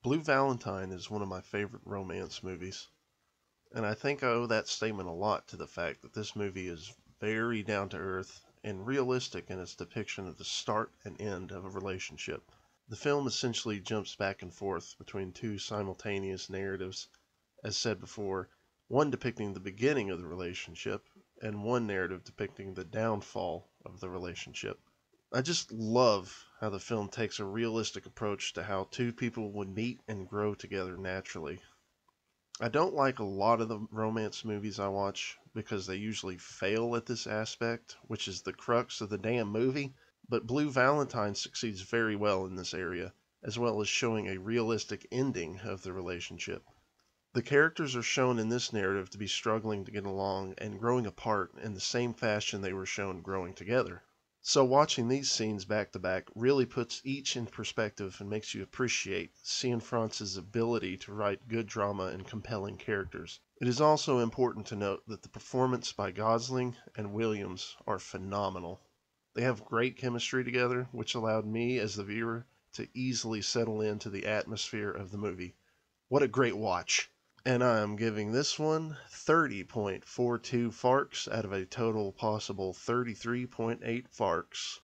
Blue Valentine is one of my favorite romance movies, and I think I owe that statement a lot to the fact that this movie is very down to earth and realistic in its depiction of the start and end of a relationship. The film essentially jumps back and forth between two simultaneous narratives, as said before, one depicting the beginning of the relationship and one narrative depicting the downfall of the relationship. I just love how the film takes a realistic approach to how two people would meet and grow together naturally. I don't like a lot of the romance movies I watch because they usually fail at this aspect, which is the crux of the damn movie, but Blue Valentine succeeds very well in this area, as well as showing a realistic ending of the relationship. The characters are shown in this narrative to be struggling to get along and growing apart in the same fashion they were shown growing together. So watching these scenes back to back really puts each in perspective and makes you appreciate Cianfrance's ability to write good drama and compelling characters. It is also important to note that the performance by Gosling and Williams are phenomenal. They have great chemistry together, which allowed me as the viewer to easily settle into the atmosphere of the movie. What a great watch! And I am giving this one 30.42 farks out of a total possible 33.8 farks.